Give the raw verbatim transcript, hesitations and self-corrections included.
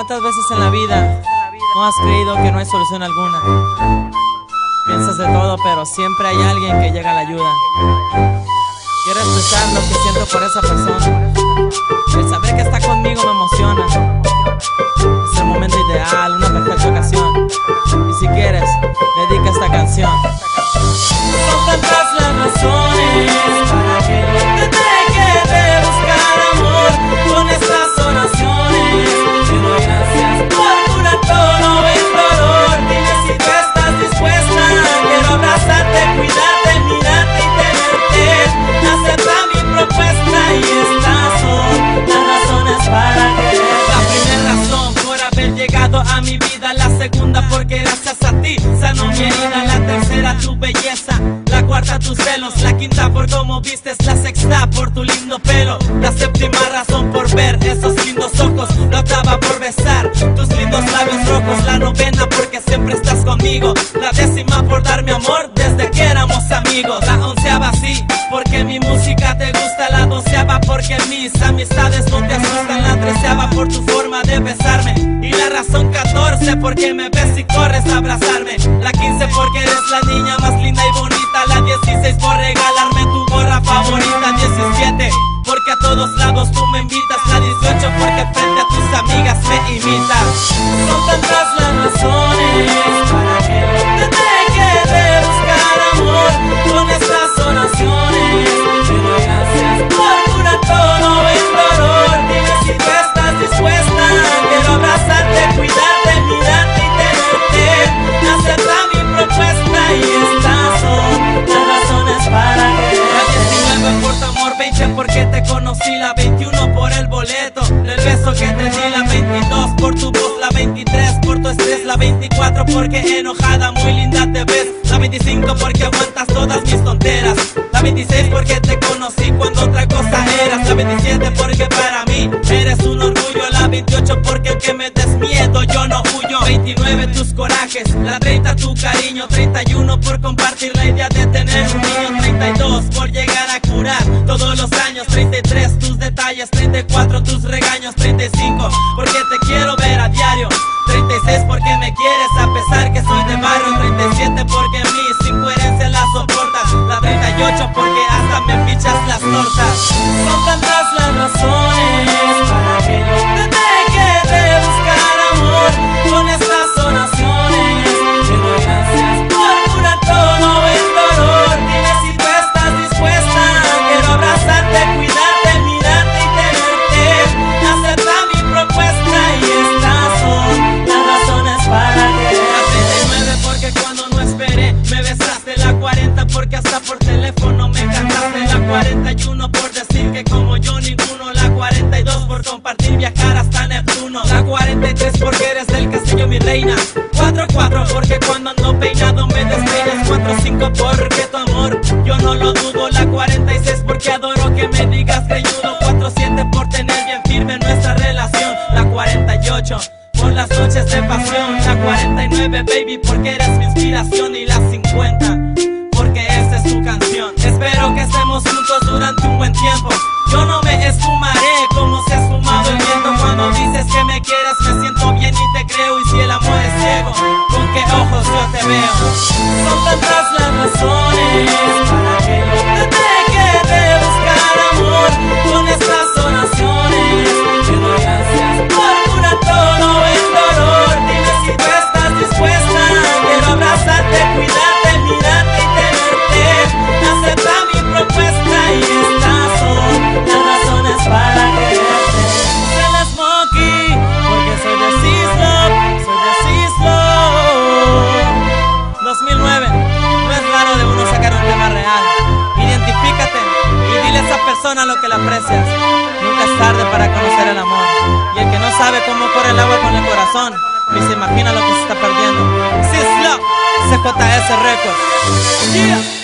¿Cuántas veces en la vida no has creído que no hay solución alguna? Piensas de todo, pero siempre hay alguien que llega a la ayuda. Quiero expresar lo que siento por esa persona. El saber que está conmigo me emociona. Es el momento ideal, una perfecta ocasión. Y si quieres, dedica esta canción. Son tantas las razones para que yo te deje de buscar amor con estas oraciones. Te doy gracias por curar todo el dolor. Dime si tú estás dispuesta. Quiero abrazarte, cuidarte, mirarte y tenerte. Acepta mi propuesta y estas son las razones para querer. La primera razón por haber llegado a mi vida. La segunda porque gracias a ti sanó mi herida. La tercera tu belleza. La cuarta tus celos. La quinta por cómo vistes. La sexta por tu lindo pelo. La séptima razón por ver esos lindos ojos. La octava por besar tus lindos labios rojos. La novena porque siempre estás conmigo. La décima por darme amor desde que éramos amigos. La onceava sí porque mi música te gusta. La doceava porque mis amistades no te asustan. La treceava por tu forma de besarme. Y la razón catorce porque me ves y corres a abrazarme. La quince porque eres la niña más linda y bonita. La dieciséis por regalarme tu gorra favorita. Diecisiete porque a todos lados tú me invitas. La dieciocho porque frente a tus amigas me imitas. Son tantas las razones para que yo te deje de buscar amor con estas oraciones. Te doy gracias por curar todo el dolor. Dime si tú estás dispuesta. Quiero abrazarte, cuidarte, mirarte y tenerte. Acepta mi propuesta y estas son las razones para que. La diecinueve por tu amor, veinte porque te conocí. La veintiuno por el boleto del beso que te di. La veintidós por tu voz. La veintitrés por tu estrés. La veinticuatro porque enojada muy linda te ves. La veinticinco porque aguantas todas mis tonteras. La veintiséis porque te conocí cuando otra cosa eras. La veintisiete porque para mí eres un orgullo. La veintiocho porque aunque me des miedo yo no huyo. veintinueve tus corajes. La treinta tu cariño. treinta y uno por compartir la idea de tener un niño. treinta y dos por llegar a curar todos los años. treinta y tres tus detalles. treinta y cuatro tus regaños. treinta y cinco porque te quiero ver a diario. treinta y seis porque me quieres a pesar que soy de barrio. treinta y siete porque mis incoherencias las soportas. La treinta y ocho porque hasta me fichas las tortas. Son tantas las razones para que yo te deje de buscar amor con estas oraciones. Te doy gracias por curar todo el dolor. Dime si tú estás dispuesta. Quiero abrazarte, cuidarte, mirarte y tenerte. Acepta mi propuesta y estas son las razones para que. La treinta y nueve porque cuando no esperé me besaste. La cuarenta porque hasta por teléfono me cantaste. La cuarenta y uno por decir que como yo ninguno. La cuarenta y dos por compartir viajar hasta Neptuno. La cuarenta y tres porque eres del castillo mi reina. cuatro cuatro porque cuando ando peinado me despeinas. cuatro cinco porque tu amor yo no lo dudo. La cuarenta y seis porque adoro que me digas greñudo. cuatro siete por tener bien firme nuestra relación. La cuarenta y ocho por las noches de pasión. La cuarenta y nueve baby porque eres mi inspiración. Y la cincuenta porque esta es tu canción. Espero que estemos juntos durante un buen tiempo. Yo no me esfumaré como se ha esfumado el viento. Cuando dices que me quieres me siento bien y te creo. Y si el amor es ciego, ¿con qué ojos yo te veo? Son tantas las razones para que yo te deje de buscar amor con estas oraciones. Te doy gracias por curar todo el dolor. Dime si tú estás dispuesta. Quiero abrazarte, cuidarte, mirarte y tenerte. Acepta mi propuesta y estas son las razones para quererte. Soy la Smokey porque soy de Cislo, soy de Cislo. dos mil nueve, no es raro de uno sacar un tema real. Identifícate y dile a esa persona lo que le aprecias. Nunca es tarde para conocer el amor. Y el que no sabe cómo corre el agua con el corazón, ni se imagina lo que se está perdiendo. Cislo, C J S Records. Yeah.